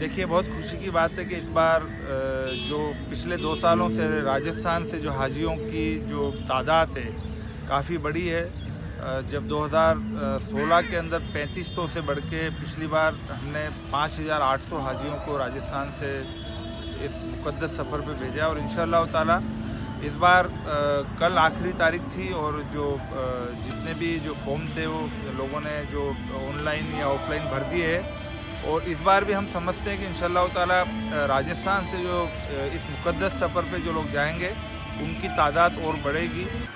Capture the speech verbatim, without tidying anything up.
देखिए, बहुत खुशी की बात है कि इस बार जो पिछले दो सालों से राजस्थान से जो हाजियों की जो तादाद है काफ़ी बड़ी है। जब दो हज़ार सोलह के अंदर पैंतीस सौ से बढ़ के पिछली बार हमने पाँच हज़ार आठ सौ हाजियों को राजस्थान से इस मुक़द्दस सफ़र पे भेजा और इंशाअल्लाह ताला इस बार कल आखिरी तारीख थी और जो जितने भी जो फॉर्म थे वो लोगों ने जो ऑनलाइन या ऑफलाइन भर दिए है। और इस बार भी हम समझते हैं कि इंशाअल्लाह ताला राजस्थान से जो इस मुक़द्दस सफ़र पे जो लोग जाएंगे उनकी तादाद और बढ़ेगी।